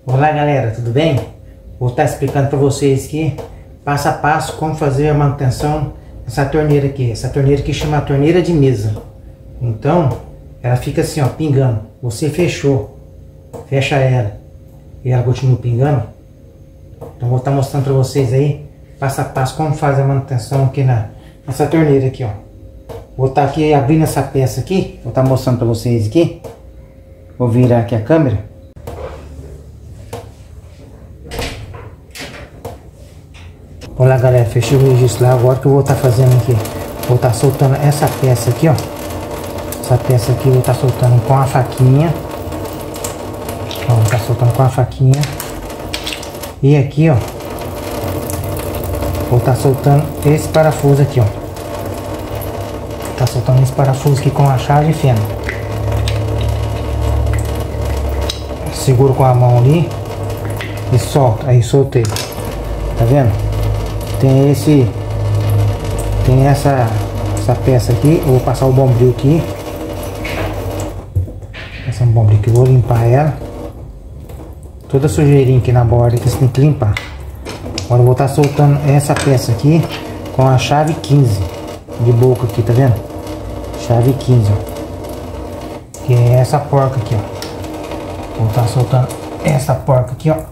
Olá galera, tudo bem? Vou estar explicando para vocês aqui passo a passo como fazer a manutenção dessa torneira aqui. Essa torneira aqui chama torneira de mesa. Então ela fica assim, ó, pingando. Você fechou, fecha ela e ela continua pingando. Então vou estar mostrando para vocês aí passo a passo como faz a manutenção aqui nessa torneira aqui, ó. Vou estar aqui abrindo essa peça aqui, vou estar mostrando para vocês aqui. Vou virar aqui a câmera. Olha galera, fechei o registro lá. Agora que eu vou estar fazendo aqui, vou estar soltando essa peça aqui, ó. Essa peça aqui eu vou estar soltando com a faquinha. Ó, vou estar soltando com a faquinha. E aqui, ó, vou estar soltando esse parafuso aqui, ó. Tá soltando esse parafuso aqui com a chave e fenda. Seguro com a mão ali e solto. Aí soltei. Tá vendo? Tem essa peça aqui. Eu vou passar o bombril aqui. Essa bombril aqui, eu vou limpar ela. Toda sujeirinha aqui na borda que você tem que limpar. Agora eu vou estar soltando essa peça aqui com a chave 15 de boca aqui, tá vendo? Chave 15, ó. Que é essa porca aqui, ó. Vou estar soltando essa porca aqui, ó.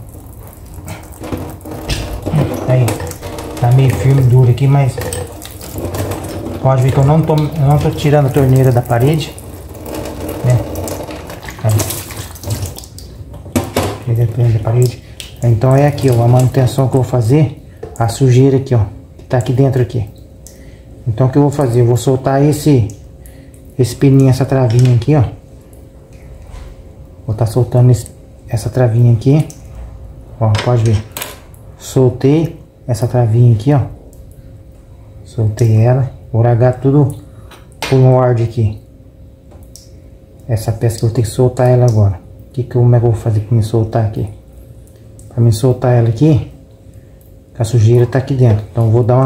Aí, tá meio firme, duro aqui, mas pode ver que eu não tô tirando a torneira da parede, né? Aí. Tirei a torneira da parede. Então é aqui, ó, a manutenção que eu vou fazer, a sujeira aqui, ó, que tá aqui dentro aqui. Então o que eu vou fazer? Eu vou soltar esse pininho, essa travinha aqui, ó. Vou estar soltando essa travinha aqui, ó, pode ver. Soltei essa travinha aqui, ó. Soltei ela. Vou largar tudo por ordem aqui. Essa peça que eu tenho que soltar ela agora. Como é que eu vou fazer para me soltar aqui? Para me soltar ela aqui, a sujeira tá aqui dentro. Então eu vou dar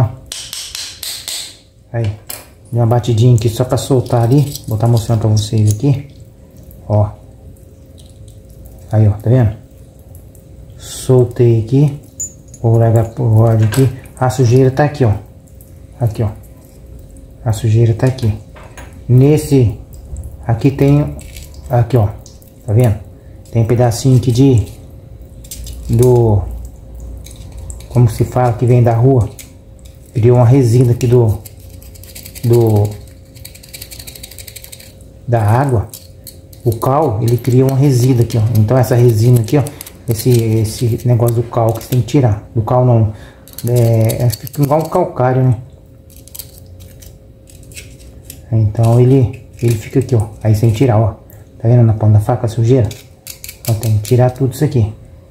uma batidinha aqui só para soltar ali. Vou estar mostrando para vocês aqui, ó. Aí, ó, tá vendo? Soltei aqui. Vou largar por ordem aqui. A sujeira tá aqui, ó. Aqui, ó. A sujeira tá aqui. Nesse aqui tem, aqui, ó. Tá vendo? Tem um pedacinho aqui como se fala, que vem da rua. Criou uma resina aqui da água. O cal, ele cria uma resina aqui, ó. Então essa resina aqui, ó, esse negócio do cal que você tem que tirar. Do cal não, fica igual um calcário, né? Então ele fica aqui, ó. Aí sem tirar, ó. Tá vendo na ponta da faca a sujeira? Então tem que tirar tudo isso aqui.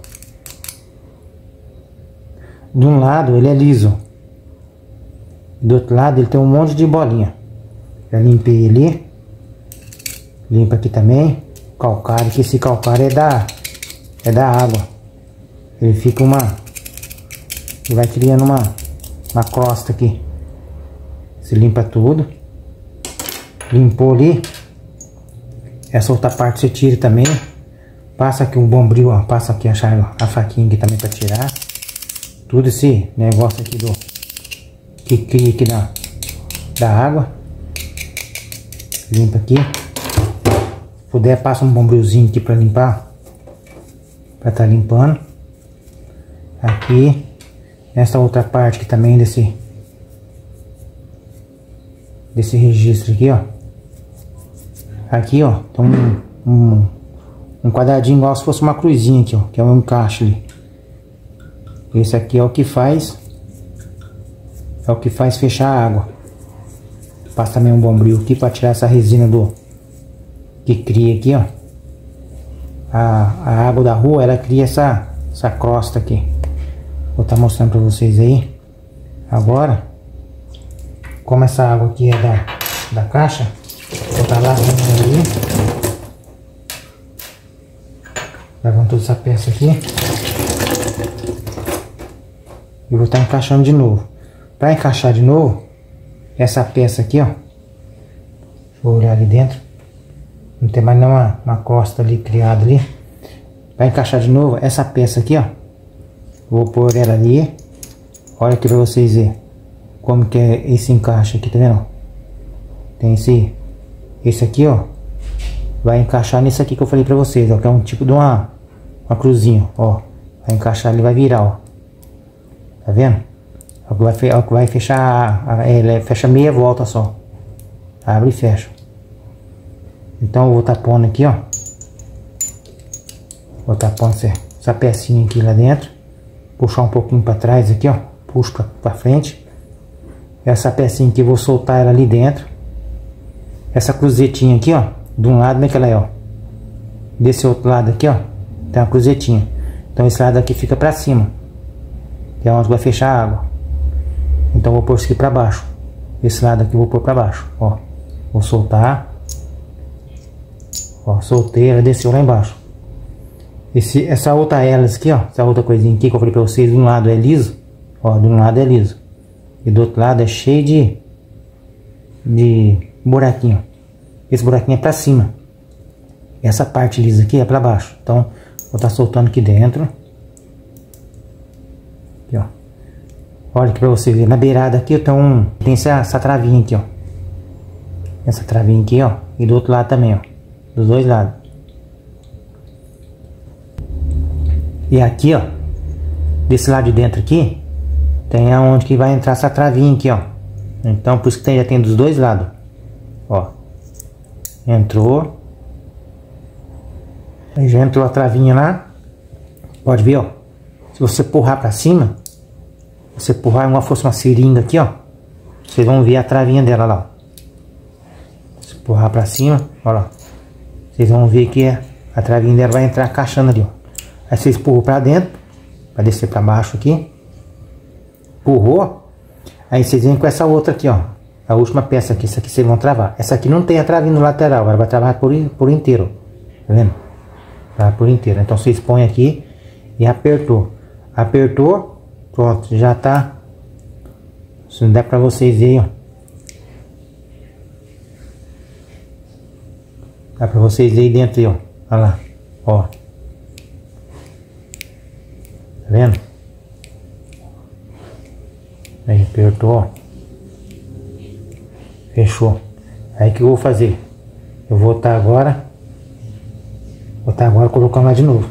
De um lado ele é liso, do outro lado ele tem um monte de bolinha. Já limpei ali. Limpa aqui também. Calcário, que esse calcário é da água. Ele fica ele vai criando uma crosta aqui. Você limpa tudo. Limpou ali. Essa outra parte você tira também. Passa aqui um bombril, ó. Passa aqui a faquinha aqui também para tirar. Tudo esse negócio aqui que cria aqui da água. Limpa aqui. Se puder, passa um bombrilzinho aqui para limpar. Para estar limpando. Aqui. Essa outra parte aqui também desse registro aqui, ó. Aqui, ó, tem um quadradinho igual se fosse uma cruzinha aqui, ó, que é um encaixe ali. Esse aqui é o que faz fechar a água. Passa também um bombril aqui para tirar essa resina que cria aqui, ó. A água da rua, ela cria essa crosta aqui. Vou estar mostrando para vocês aí. Agora, como essa água aqui é da caixa, vou estar lavando ali. Lavando toda essa peça aqui. E vou estar encaixando de novo. Para encaixar de novo, essa peça aqui, ó. Deixa eu olhar ali dentro. Não tem mais nenhuma uma costa ali criada ali. Para encaixar de novo, essa peça aqui, ó. Vou pôr ela ali. Olha aqui pra vocês verem como que é esse encaixe aqui, tá vendo? Tem esse aqui, ó. Vai encaixar nisso aqui que eu falei pra vocês, ó. Que é um tipo de uma cruzinha, ó. Vai encaixar ali, vai virar, ó. Tá vendo? Ó, que vai fechar, ela fecha meia volta só. Abre e fecha. Então eu vou estar pondo aqui, ó. Vou estar pondo essa pecinha aqui lá dentro. Puxar um pouquinho para trás aqui, ó. Puxo para frente. Essa pecinha aqui eu vou soltar ela ali dentro. Essa cruzetinha aqui, ó. De um lado, como é que ela é, ó. Desse outro lado aqui, ó. Tem uma cruzetinha. Então esse lado aqui fica para cima. Que é onde vai fechar a água. Então eu vou pôr isso aqui para baixo. Esse lado aqui eu vou pôr para baixo, ó. Vou soltar. Ó, soltei, ela desceu lá embaixo. Essa outra hélice aqui, ó. Essa outra coisinha aqui que eu falei pra vocês. De um lado é liso. Ó, de um lado é liso. E do outro lado é cheio de buraquinho. Esse buraquinho é pra cima. Essa parte lisa aqui é pra baixo. Então, vou estar soltando aqui dentro. Aqui, ó. Olha aqui pra você ver. Na beirada aqui tem essa travinha aqui, ó. Essa travinha aqui, ó. E do outro lado também, ó. Dos dois lados. E aqui, ó. Desse lado de dentro aqui. Tem aonde que vai entrar essa travinha aqui, ó. Então, por isso que já tem dos dois lados. Ó. Entrou. Aí já entrou a travinha lá. Pode ver, ó. Se você empurrar pra cima. Se empurrar como se fosse uma seringa aqui, ó. Vocês vão ver a travinha dela lá, ó. Se empurrar pra cima, ó lá. Vocês vão ver que a travinha dela vai entrar encaixando ali, ó. Aí vocês empurram pra dentro. Pra descer pra baixo aqui. Empurrou. Aí vocês vêm com essa outra aqui, ó. A última peça aqui. Essa aqui vocês vão travar. Essa aqui não tem a travinha no lateral. Ela vai travar por inteiro. Tá vendo? Tá por inteiro. Então vocês põem aqui e apertou. Apertou. Pronto. Já tá. Se não der pra vocês verem, ó. Dá pra vocês verem dentro aí, ó. Olha lá. Ó. Tá vendo? Aí apertou, ó. Fechou. Aí que eu vou fazer? Eu vou estar agora. Colocando lá de novo.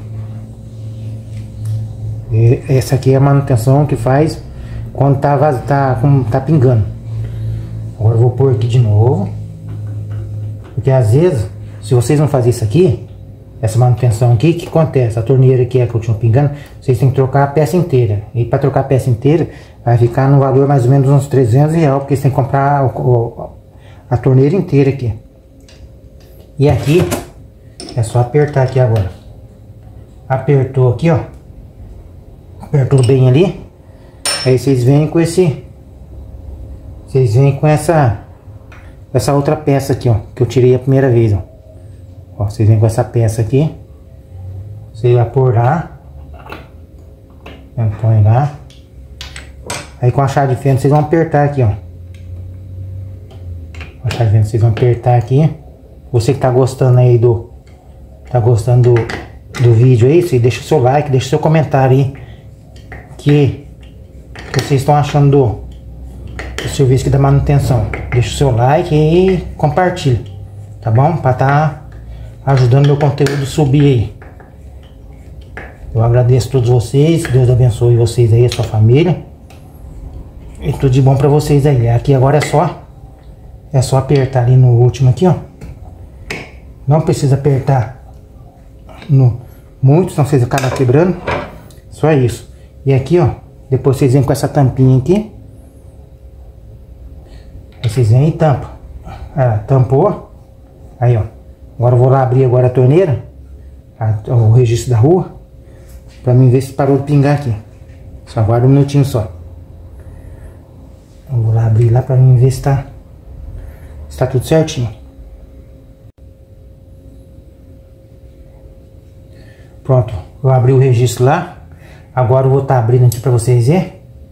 E essa aqui é a manutenção que faz quando tá pingando. Agora eu vou pôr aqui de novo. Porque às vezes, se vocês não fazerem isso aqui, essa manutenção aqui, o que acontece? A torneira aqui é que continua pingando, vocês têm que trocar a peça inteira. E para trocar a peça inteira, vai ficar no valor mais ou menos uns R$300, porque vocês têm que comprar a torneira inteira aqui. E aqui, é só apertar aqui agora. Apertou aqui, ó. Apertou bem ali. Aí vocês vêm com esse... Vocês vêm com essa outra peça aqui, ó. Que eu tirei a primeira vez, ó. Ó, vocês vêm com essa peça aqui. Você vai pôr lá. Põe lá. Aí com a chave de fenda vocês vão apertar aqui, ó. Com a chave de fenda vocês vão apertar aqui. Você que tá gostando aí do vídeo aí, você deixa o seu like, deixa o seu comentário aí. Que vocês estão achando do serviço aqui da manutenção. Deixa o seu like e compartilha. Tá bom? Pra tá ajudando meu conteúdo a subir aí. Eu agradeço a todos vocês. Deus abençoe vocês aí, a sua família. E tudo de bom pra vocês aí. Aqui agora é só apertar ali no último aqui, ó. Não precisa apertar muito, senão vocês acabam quebrando. Só isso. E aqui, ó, depois vocês vêm com essa tampinha aqui. Aí vocês vêm e tampam. Ah, tampou. Aí, ó. Agora eu vou lá abrir agora a torneira. O registro da rua. Pra mim ver se parou de pingar aqui. Só aguarda um minutinho só. Eu vou lá abrir lá pra mim ver se tá tudo certinho. Pronto. Eu abri o registro lá. Agora eu vou estar abrindo aqui pra vocês verem.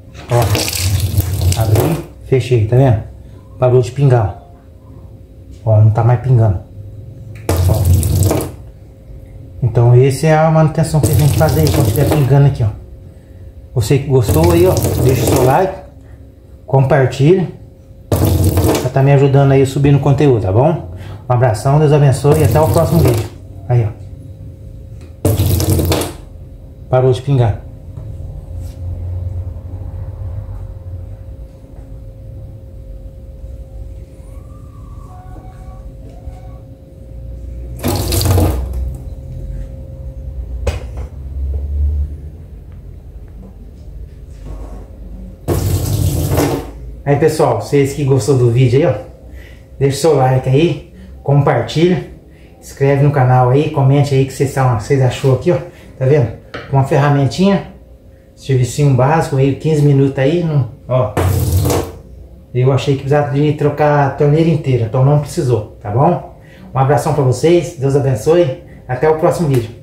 Ó. Abri. Fechei, tá vendo? Parou de pingar. Ó, não tá mais pingando. Ó. Então essa é a manutenção que a gente faz aí quando estiver pingando aqui, ó. Você que gostou aí, ó, deixa o seu like, compartilha, pra tá me ajudando aí a subir no conteúdo, tá bom? Um abração, Deus abençoe e até o próximo vídeo. Aí, ó. Parou de pingar. Aí pessoal, vocês que gostou do vídeo aí, ó, deixa o seu like aí, compartilha, inscreve no canal aí, comente aí o que vocês achou aqui, ó, tá vendo? Com uma ferramentinha, servicinho básico aí, 15 minutos aí, ó. Eu achei que precisava de trocar a torneira inteira, então não precisou, tá bom? Um abração pra vocês, Deus abençoe, até o próximo vídeo.